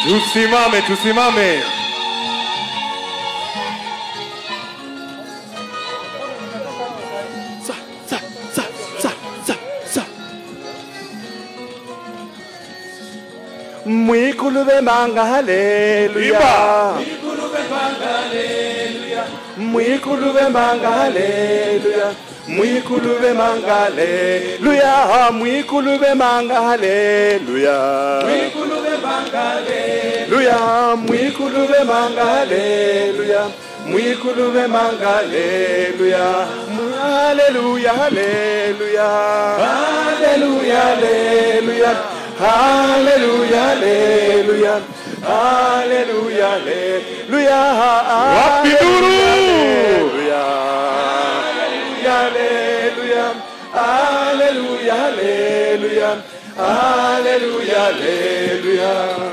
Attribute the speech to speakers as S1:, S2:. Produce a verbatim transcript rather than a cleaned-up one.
S1: Tusimame, tusimame. Sa, sa, sa, sa, sa, sa. Mwikulube manga haleluya. Mwikulube manga haleluya. Mwikulube manga haleluya. Mwikulube manga haleluya. Mwikulube manga haleluya. Mwikulube manga haleluya. Mwikulube manga haleluya. Mwikulube manga haleluya. Haleluya, haleluya. Haleluya, haleluya. Haleluya, haleluya. Haleluya, haleluya. Wapi nuru? Haleluya. Haleluya. Haleluya, haleluya. Haleluya, haleluya.